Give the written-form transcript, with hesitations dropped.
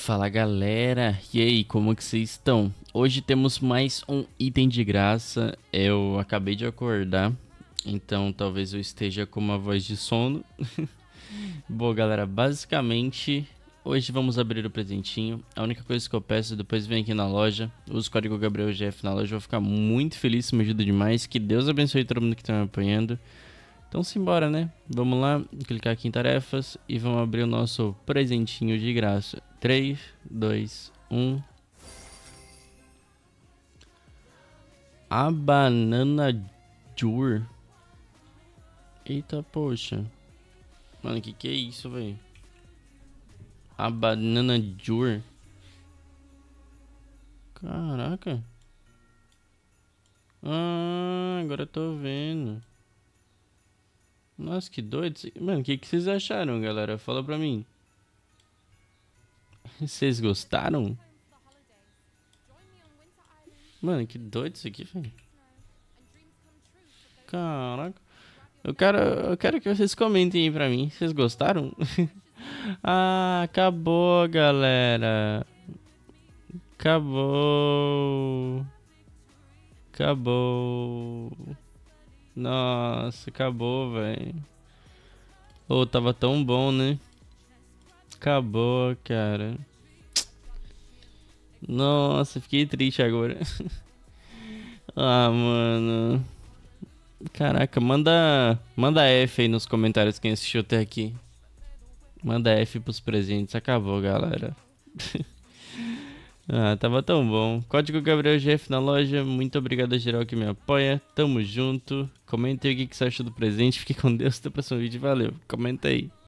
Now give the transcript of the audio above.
Fala galera, e aí, como que vocês estão? Hoje temos mais um item de graça. Eu acabei de acordar, então talvez eu esteja com uma voz de sono. Bom galera, basicamente hoje vamos abrir o presentinho. A única coisa que eu peço, depois vem aqui na loja, usa o código GabrielGF na loja, eu vou ficar muito feliz, isso me ajuda demais. Que Deus abençoe todo mundo que está me apoiando. Então simbora, né? Vamos lá, clicar aqui em tarefas e vamos abrir o nosso presentinho de graça. 3, 2, 1. A banana Jur. Eita, poxa. Mano, que é isso, velho? A banana Jur. Caraca. Ah, agora eu tô vendo. Nossa, que doido. Mano, o que vocês acharam, galera? Fala pra mim. Vocês gostaram? Mano, que doido isso aqui, velho. Caraca. Eu quero que vocês comentem aí pra mim. Vocês gostaram? Ah, acabou, galera. Acabou. Acabou. Nossa, acabou, velho. Oh, tava tão bom, né? Acabou, cara. Nossa, fiquei triste agora. Ah, mano. Caraca, manda F aí nos comentários quem assistiu até aqui. Manda F pros presentes. Acabou, galera. Ah, tava tão bom. Código GabrielGF na loja. Muito obrigado a geral que me apoia. Tamo junto. Comenta aí o que você achou do presente. Fique com Deus. Até o próximo vídeo. Valeu. Comenta aí.